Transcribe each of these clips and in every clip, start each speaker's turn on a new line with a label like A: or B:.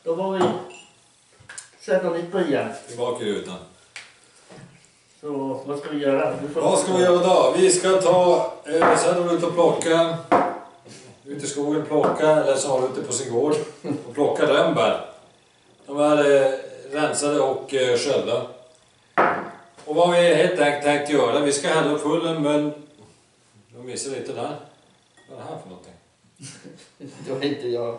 A: Då var vi sätta lite på igen.
B: Tillbaka i rutan.
A: Så vad ska vi göra?
B: Vad ska vi göra då? Vi ska ta, sen ut och plocka, ut i skogen plocka, eller så har du ute på sin gård och plocka rönnbär. De är rensade och sköljda. Och vad vi helt enkelt tänkt göra, vi ska hälla upp fullen, men jag missar lite där. Vad är det här för någonting?
A: Det var inte jag.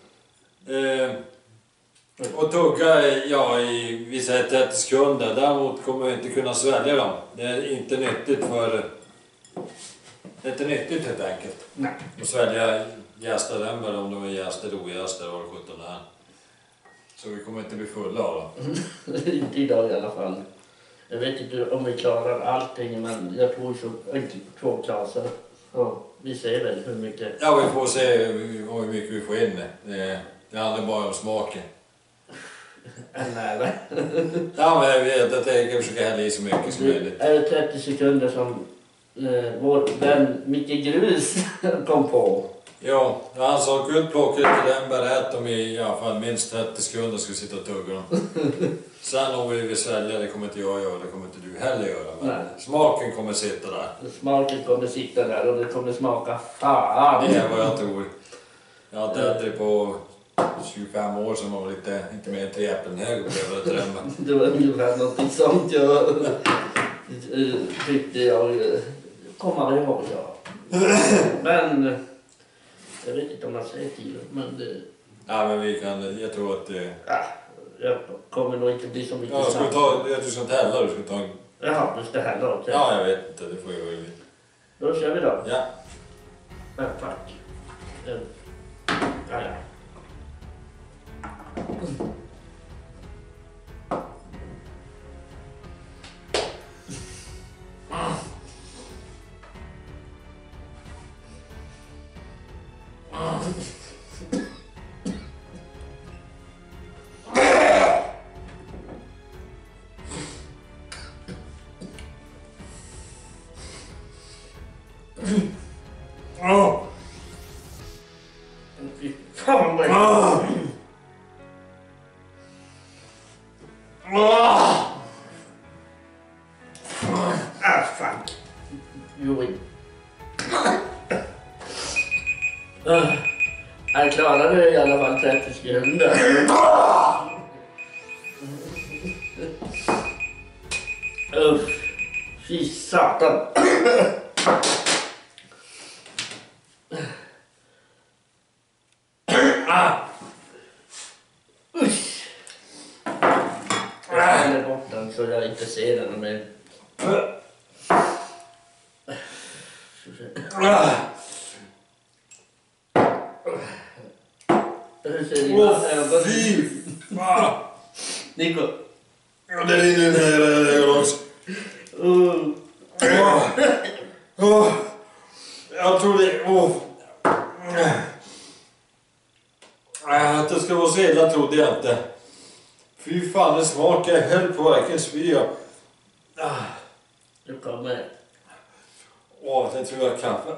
B: Och tugga i vissa 30 sekunder. Däremot kommer vi inte kunna svälja dem. Det är inte nyttigt för... Det är inte nyttigt helt enkelt.
A: Nej.
B: Att svälja jästa rönnbär om de är jästa eller ojästa eller vad det 17 är. Så vi kommer inte bli fulla av dem.
A: Inte idag i alla fall. Jag vet inte om vi klarar allting, men jag tror så inte 2 klasser. Så vi ser väl hur mycket...
B: Ja, vi får se hur mycket vi får in. Det handlar bara om smaken.
A: Nej.
B: Ja, men jag vet att jag kan försöka hälla i så mycket som möjligt.
A: Det är 30 sekunder som vår vän Micke Grus kom på.
B: Ja, han sa gå ut plocka lite rönnbär, ät dem i alla fall minst 30 sekunder ska vi sitta och tugga dem. Sen om vi vill svälja, det kommer inte jag göra, det kommer inte du heller göra. Men
A: nej.
B: Smaken kommer sitta där.
A: Smaken kommer sitta där och det kommer smaka fan.
B: Det är vad jag tror. Jag har inte ätit det på 25 år som var lite, inte mer än 3 äpplen hög och blev ett rönnbär.
A: Det var ungefär något sånt jag tyckte jag kommer ihåg. Ja. Men jag vet inte om man säger tiden, men det...
B: Ja, men vi kan, jag tror att det...
A: Ja, jag kommer nog inte bli så mycket
B: Ja, ska vi ta, du ska inte hälla, du ska ta en...
A: Jaha, du ska hälla också.
B: Ja, jag vet inte, det får jag väl.
A: Då kör vi då.
B: Ja.
A: Ja, tack. Ja. Fan vad fan. Jo. Jag klarade det i alla fall 30 sekunder. Fy satan. Jag häller bort den så jag inte ser den mer. Hur ser dina ögon
B: Fy fan!
A: Nico.
B: Ja, det rinner ner i ögonen också. Jag tror det... Att det ska vara så illa trodde jag inte. Fy fan, det smakar. Jag höll på verkligen spya.
A: Du kommer.
B: Det tror jag kaffe.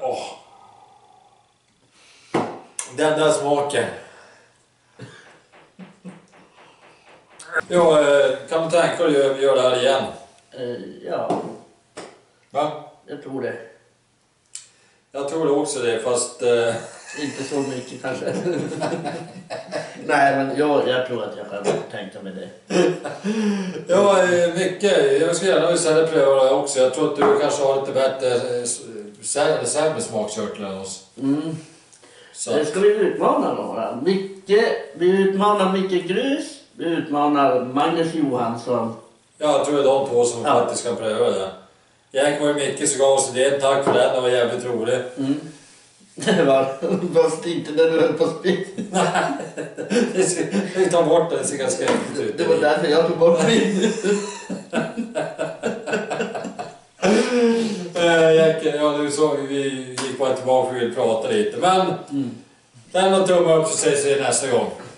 B: Den där smaken. Ja, kan du tänka dig att göra det här igen?
A: Ja,
B: Va?
A: jag tror det.
B: Jag tror det också det, fast...
A: Inte så mycket kanske. Nej, men jag tror att jag kan tänka mig det.
B: Ja, mycket. Jag skulle gärna istället pröva det också. Jag tror att du kanske har lite bättre sämre smakkörtlar än oss.
A: Så. Ska vi utmana några? Vi utmanar Micke Grus. Vi utmanar Magnus Johansson.
B: Ja, jag tror det är de två som faktiskt kan pröva det. Jag var ju Micke så gav oss det. Tack för den, det var jävligt roligt.
A: Det var fast inte när du höll på spit.
B: Nej, vi tar bort det ser ganska häftigt ut.
A: Det var därför jag tog bort min.
B: Ja, nu så vi gick bara tillbaka och ville prata lite. Men den var tumme upp så ses vi nästa gång.